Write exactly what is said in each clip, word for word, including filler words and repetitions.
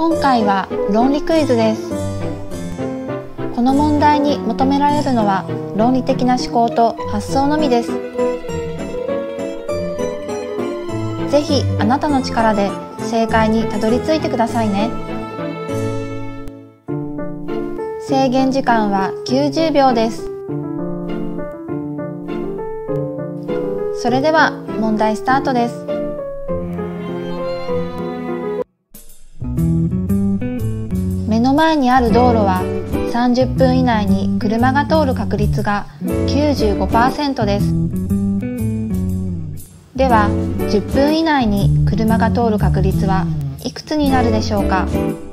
今回は論理クイズです。この問題に求められるのは論理的な思考と発想のみです。ぜひあなたの力で正解にたどり着いてくださいね。制限時間はきゅうじゅうびょうです。それでは問題スタートです。目の前にある道路はさんじゅっぷん以内に車が通る確率が きゅうじゅうごパーセント です。ではじゅっぷん以内に車が通る確率はいくつになるでしょうか。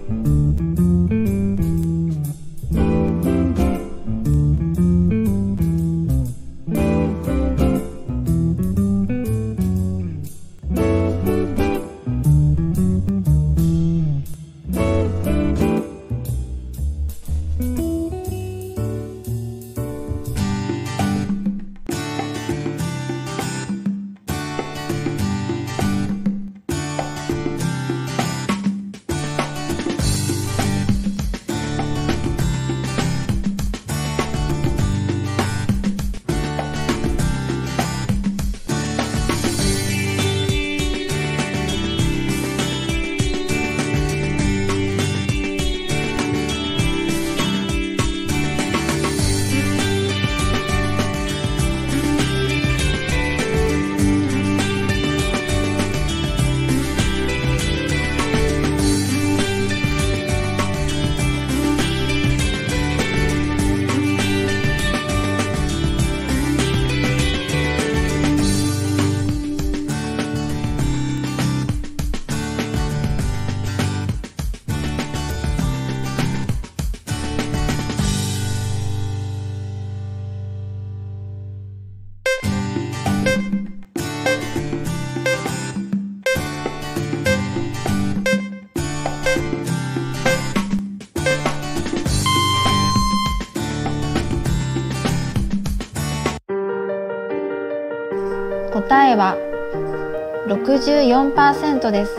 答えは ろくじゅうよんパーセント です。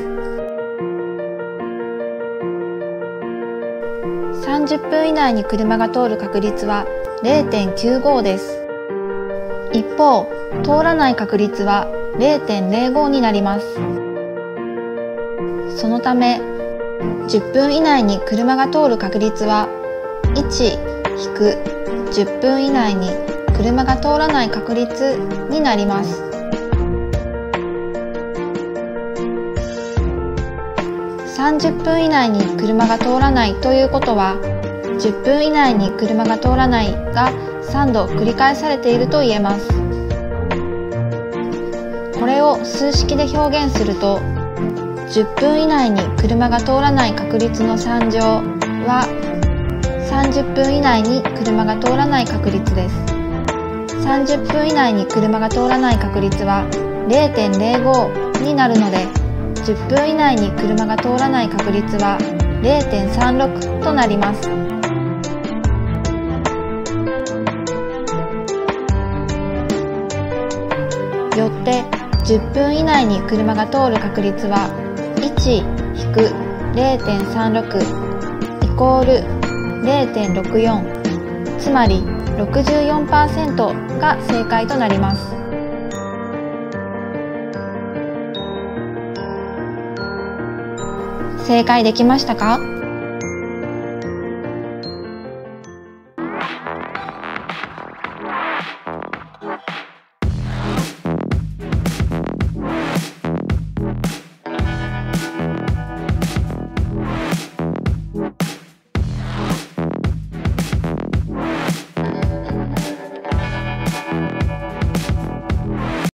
さんじゅっぷん以内に車が通る確率は れいてんきゅうご です。一方、通らない確率は れいてんれいご になります。そのため、じゅっぷん以内に車が通る確率はいち引くじゅっぷん以内に車が通らない確率になります。さんじゅっぷん以内に車が通らないということは、じゅっぷん以内に車が通らないがさんど繰り返されていると言えます。これを数式で表現すると、じゅっぷん以内に車が通らない確率のさん乗はさんじゅっぷん以内に車が通らない確率です。さんじゅっぷん以内に車が通らない確率は れいてんれいご になるので、じゅっぷん以内に車が通らない確率は れいてんさんろく となります。よってじゅっぷん以内に車が通る確率はいち引くれいてんさんろく イコール れいてんろくよん、つまり ろくじゅうよんパーセント が正解となります。正解できましたか？